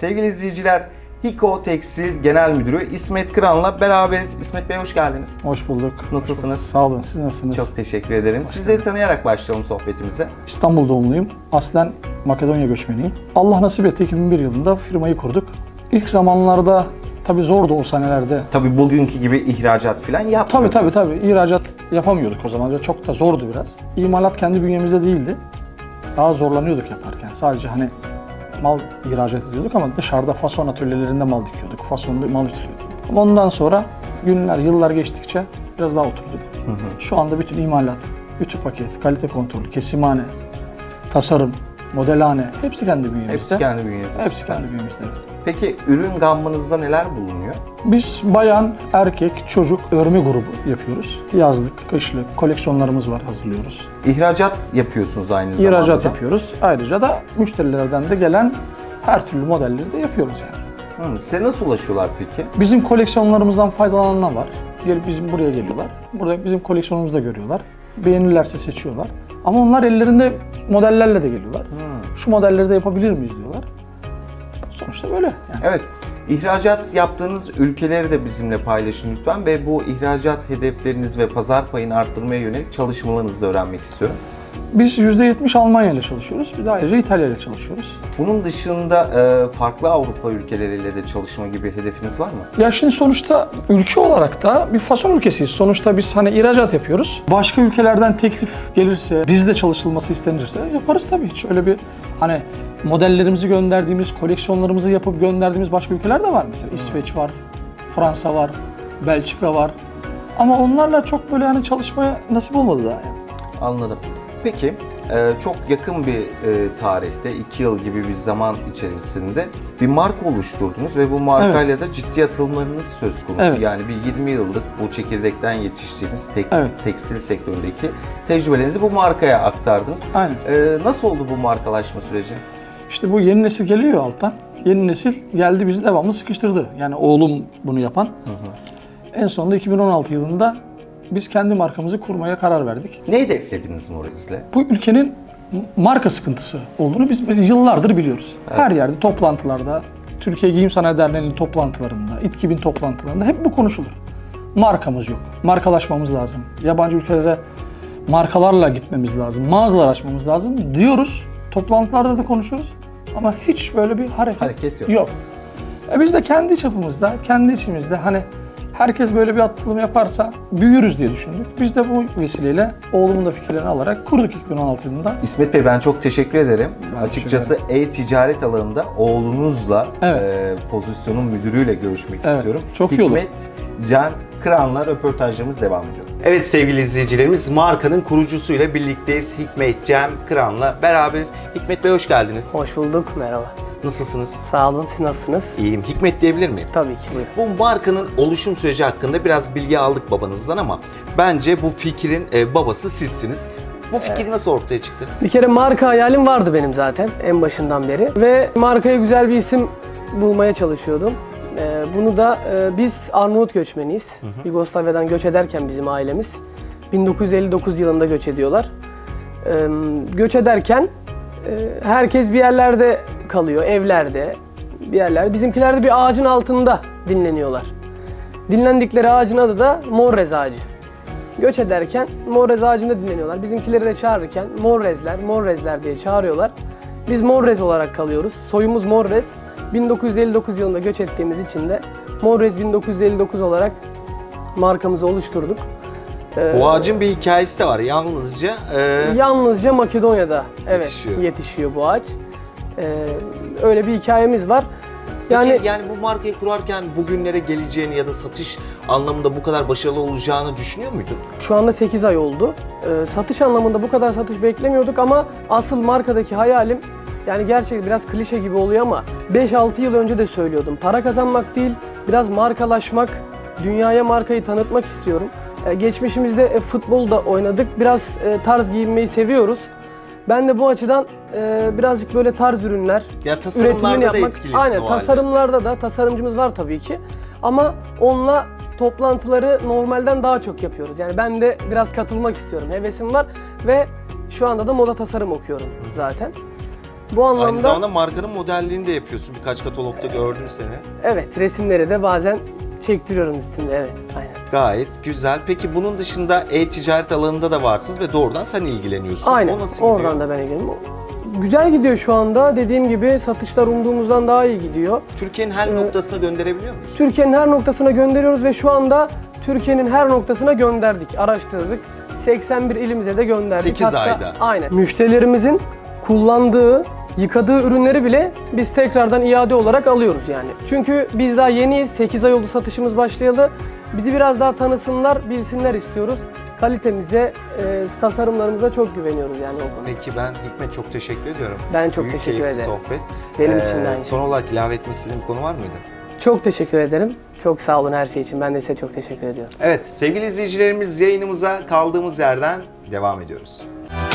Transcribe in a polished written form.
Sevgili izleyiciler, Hiko Tekstil Genel Müdürü İsmet Kıran'la beraberiz. İsmet Bey hoş geldiniz. Hoş bulduk. Nasılsınız? Sağ olun. Siz nasılsınız? Çok teşekkür ederim. Sizleri tanıyarak başlayalım sohbetimize. İstanbul doğumluyum. Aslen Makedonya göçmeniyim. Allah nasip etti 2001 yılında firmayı kurduk. İlk zamanlarda tabii zordu o senelerde. Tabii bugünkü gibi ihracat falan yapmıyordunuz. Tabii. İhracat yapamıyorduk o zaman. Çok da zordu biraz. İmalat kendi bünyemizde değildi. Daha zorlanıyorduk yaparken. Sadece hani mal ihracat ediyorduk ama dışarıda fason atölyelerinde mal dikiyorduk. Fasonda mal üretiyorduk. Ama ondan sonra günler, yıllar geçtikçe biraz daha oturduk. Şu anda bütün imalat, ütü paket, kalite kontrolü, kesimhane, tasarım, modelhane hepsi kendi bünyemizde. Hepsi kendi bünyemizde. Hepsi kendi bünyemizde, evet. Peki ürün gammınızda neler bulunuyor? Biz bayan, erkek, çocuk örme grubu yapıyoruz. Yazlık, kışlık koleksiyonlarımız var, hazırlıyoruz. İhracat yapıyorsunuz aynı zamanda. İhracat yapıyoruz. Ayrıca da müşterilerden de gelen her türlü modelleri de yapıyoruz yani. Size nasıl ulaşıyorlar peki? Bizim koleksiyonlarımızdan faydalananlar var. Gelip bizim buraya geliyorlar. Burada bizim koleksiyonumuzu da görüyorlar. Beğenirlerse seçiyorlar. Ama onlar ellerinde modellerle de geliyorlar. Şu modelleri de yapabilir miyiz diyorlar. Sonuçta böyle yani. Evet. İhracat yaptığınız ülkeleri de bizimle paylaşın lütfen ve bu ihracat hedefleriniz ve pazar payını arttırmaya yönelik çalışmalarınızı da öğrenmek istiyorum. Biz %70 Almanya ile çalışıyoruz. Bir de ayrıca İtalya ile çalışıyoruz. Bunun dışında farklı Avrupa ülkeleriyle de çalışma gibi hedefiniz var mı? Ya şimdi sonuçta ülke olarak da bir fason ülkesiyiz. Sonuçta biz hani ihracat yapıyoruz. Başka ülkelerden teklif gelirse, bizde çalışılması istenirse yaparız tabii. Hiç öyle bir hani modellerimizi gönderdiğimiz, koleksiyonlarımızı yapıp gönderdiğimiz başka ülkeler de var mesela. İsveç var, Fransa var, Belçika var. Ama onlarla çok böyle hani çalışmaya nasip olmadı daha yani. Anladım. Peki, çok yakın bir tarihte, 2 yıl gibi bir zaman içerisinde bir marka oluşturdunuz ve bu markayla da ciddi atılımlarınız söz konusu. Evet. Yani bir 20 yıllık bu çekirdekten yetiştiğiniz Evet. tekstil sektöründeki tecrübelerinizi bu markaya aktardınız. Aynen. Nasıl oldu bu markalaşma süreci? İşte bu yeni nesil geliyor alttan. Yeni nesil geldi bizi devamlı sıkıştırdı. Yani oğlum bunu yapan. En sonunda 2016 yılında biz kendi markamızı kurmaya karar verdik. Ne hedeflediniz Moriz'le? Bu ülkenin marka sıkıntısı olduğunu biz yıllardır biliyoruz. Evet. Her yerde, toplantılarda, Türkiye Giyim Sanayi Derneği'nin toplantılarında, İTKİB'in toplantılarında hep bu konuşulur. Markamız yok. Markalaşmamız lazım. Yabancı ülkelere markalarla gitmemiz lazım. Mağazalar açmamız lazım diyoruz. Toplantılarda da konuşuruz. Ama hiç böyle bir hareket yok. Biz de kendi çapımızda, kendi içimizde hani herkes böyle bir atılım yaparsa büyürüz diye düşündük. Biz de bu vesileyle oğlumun da fikirlerini alarak kurduk 2016 yılında. İsmet Bey ben çok teşekkür ederim. Açıkçası e-ticaret alanında oğlunuzla pozisyonun müdürüyle görüşmek istiyorum. Çok iyi olur. Hikmet Cem Kıran'la röportajlarımız devam ediyor. Evet sevgili izleyicilerimiz, markanın kurucusuyla birlikteyiz. Hikmet Cem Kıran'la beraberiz. Hikmet Bey hoş geldiniz. Hoş bulduk, merhaba. Nasılsınız? Sağ olun, siz nasılsınız? İyiyim. Hikmet diyebilir miyim? Tabii ki, buyurun. Bu markanın oluşum süreci hakkında biraz bilgi aldık babanızdan ama bence bu fikrin babası sizsiniz. Bu fikir nasıl ortaya çıktı? Bir kere marka hayalim vardı benim zaten en başından beri ve markaya güzel bir isim bulmaya çalışıyordum. Bunu da biz Arnavut göçmeniyiz. Yugoslavya'dan göç ederken bizim ailemiz 1959 yılında göç ediyorlar. Göç ederken herkes bir yerlerde kalıyor, evlerde, bir yerlerde. Bizimkiler de bir ağacın altında dinleniyorlar. Dinlendikleri ağacın adı da Morrez ağacı. Göç ederken Morrez ağacında dinleniyorlar. Bizimkileri de çağırırken Morrezler diye çağırıyorlar. Biz Morrez olarak kalıyoruz. Soyumuz Morrez. 1959 yılında göç ettiğimiz için de Morrez 1959 olarak markamızı oluşturduk. Bu ağacın bir hikayesi de var. Yalnızca Makedonya'da yetişiyor bu ağaç. Öyle bir hikayemiz var. Yani bu markayı kurarken bugünlere geleceğini ya da satış anlamında bu kadar başarılı olacağını düşünüyor muydun? Şu anda 8 ay oldu. Satış anlamında bu kadar satış beklemiyorduk ama asıl markadaki hayalim, yani gerçekten biraz klişe gibi oluyor ama 5-6 yıl önce de söylüyordum. Para kazanmak değil, biraz markalaşmak, dünyaya markayı tanıtmak istiyorum. Geçmişimizde futbolda oynadık, biraz tarz giyinmeyi seviyoruz. Ben de bu açıdan birazcık böyle tarz ürünler üretimini yapmak. Aynen, tasarımlarda da tasarımcımız var tabii ki. Ama onunla toplantıları normalden daha çok yapıyoruz. Yani ben de biraz katılmak istiyorum, hevesim var ve şu anda da moda tasarım okuyorum zaten. Bu anlamda Aynı zamanda markanın modelliğini de yapıyorsun. Birkaç katalogda gördüm seni. evet, resimleri de bazen çektiriyorum üstünde. Evet, aynen. Gayet güzel. Peki bunun dışında e-ticaret alanında da varsınız ve doğrudan sen ilgileniyorsun. Aynen. O nasıl gidiyor? Oradan da ben ilgileniyorum. Güzel gidiyor şu anda. Dediğim gibi satışlar umduğumuzdan daha iyi gidiyor. Türkiye'nin her noktasına gönderebiliyor muyuz? Türkiye'nin her noktasına gönderiyoruz ve şu anda Türkiye'nin her noktasına gönderdik, araştırdık. 81 ilimize de gönderdik. 8 ayda. Aynen. Müşterilerimizin kullandığı, yıkadığı ürünleri bile biz tekrardan iade olarak alıyoruz yani. Çünkü biz daha yeniyiz. 8 ay oldu satışımız başlayalı. Bizi biraz daha tanısınlar, bilsinler istiyoruz. Kalitemize, tasarımlarımıza çok güveniyoruz yani o konuda. Peki ben Hikmet çok teşekkür ediyorum. Ben çok Büyük teşekkür keyifli ederim. sohbet. Benim için de aynı. Son olarak ilave etmek istediğin bir konu var mıydı? Çok teşekkür ederim. Çok sağ olun her şey için. Ben de size çok teşekkür ediyorum. Evet sevgili izleyicilerimiz, yayınımıza kaldığımız yerden devam ediyoruz.